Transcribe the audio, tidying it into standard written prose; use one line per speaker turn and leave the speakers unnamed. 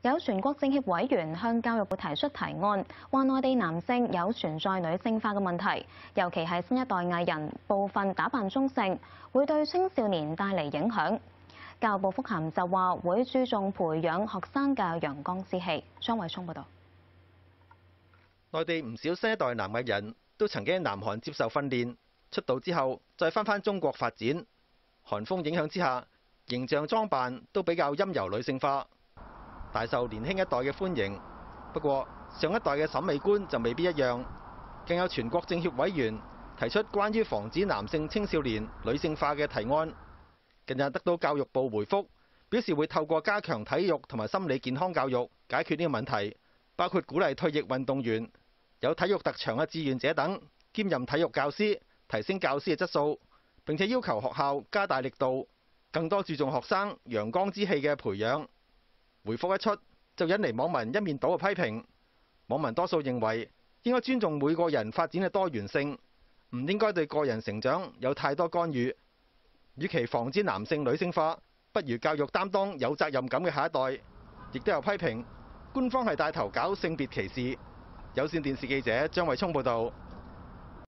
有全國政協委員向教育部提出提案，話內地男性有存在女性化嘅問題，尤其係新一代藝人部分打扮中性，會對青少年帶嚟影響。教育部覆函就話會注重培養學生嘅陽光之氣。張偉聰報導。
內地唔少新一代男藝人都曾經喺南韓接受訓練，出道之後再返中國發展。韓風影響之下，形象裝扮都比較陰柔女性化，大受年輕一代嘅歡迎。不過上一代嘅審美觀就未必一樣，更有全國政協委員提出關於防止男性青少年女性化嘅提案。近日得到教育部回覆，表示會透過加強體育同埋心理健康教育解決呢個問題，包括鼓勵退役運動員、有體育特長嘅志願者等兼任體育教師，提升教師嘅質素。並且要求學校加大力度，更多注重學生陽光之氣嘅培養。回覆一出，就引嚟網民一面倒嘅批評。網民多數認為應該尊重每個人發展嘅多元性，唔應該對個人成長有太多干預。與其防止男性女性化，不如教育擔當有責任感嘅下一代。亦都有批評官方係帶頭搞性別歧視。有線電視記者張偉聰報導。